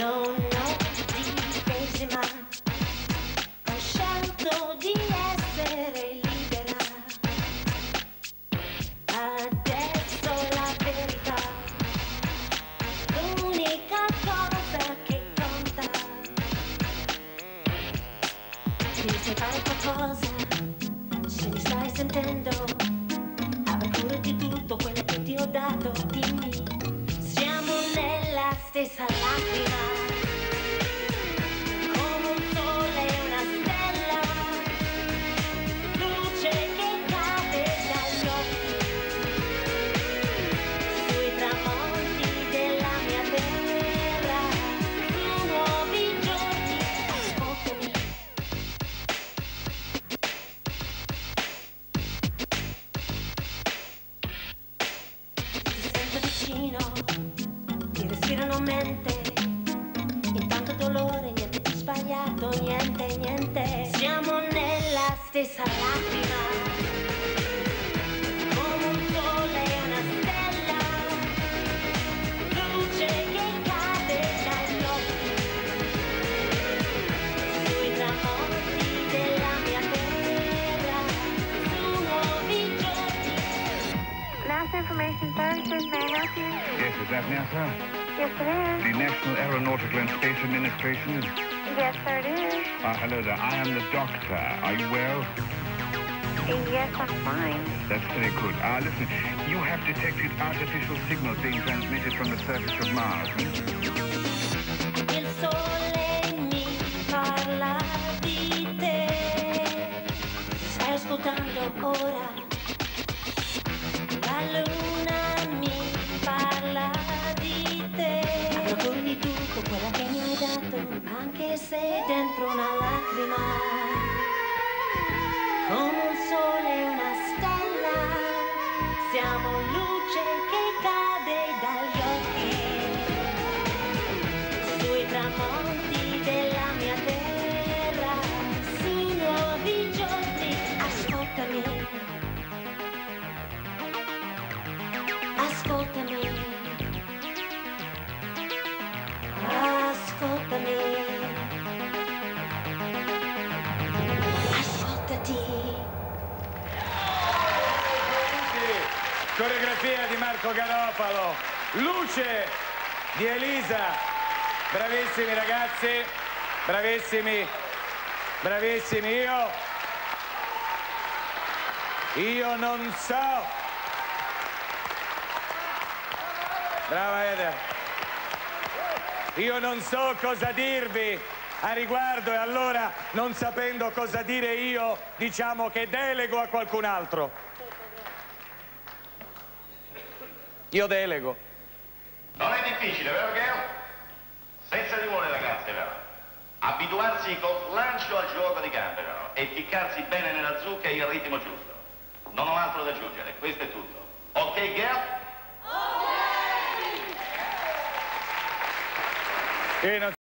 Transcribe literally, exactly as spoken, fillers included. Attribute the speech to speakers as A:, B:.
A: Non ho difesi mai, ho scelto di essere libera. Adesso la verità, l'unica cosa che conta. Devi fare qualcosa, se mi stai sentendo, avrei cura di tutto quello che ti ho dato, dimmi. Siamo nella stessa lacrima, come un sole e una stella, luce che cade dagli occhi, sui tramonti della mia terra, su nuovi giorni, ascoltami. Ti sento vicino, ti respirano mente, intanto dolore, niente di sbagliato, niente, niente. Siamo nella stessa lacrima, come un sole e una stella, luce che cade dagli occhi, sui tramonti della mia terra, su nuovi giorni.
B: NASA Information Services, may I help you?
C: Yes, is that NASA?
B: Yes, it is.
C: The National Aeronautical and Space Administration?
B: Yes, sir, it is.
C: Uh, hello there, I am the doctor. Are you well?
B: Yes, I'm fine.
C: That's very good. Uh, listen, you have detected artificial signals being transmitted from the surface of Mars.
A: Il sole mi parla di te, stai ascoltando ora. La luna mi parla di te, avrò di tutto quello che mi hai dato, anche se dentro una lacrima, come un sole e una stella, siamo luce che cade dagli occhi, sui tramonti della mia terra, su nuovi giorni, ascoltami. Ascoltami, ascoltami, ascoltati.
D: Coreografia di Marco Garofalo, luce di Elisa, bravissimi ragazzi, bravissimi, bravissimi. Io, io non so. Brava Eder. Io non so cosa dirvi a riguardo e allora, non sapendo cosa dire io, diciamo che delego a qualcun altro. Io delego.
E: Non è difficile, vero Geo? Senza timore ragazzi, vero? Abituarsi con lancio al gioco di gambe, vero? E ficcarsi bene nella zucca e il ritmo giusto. Non ho altro da aggiungere, questo è tutto. Ok, Geo?
D: E non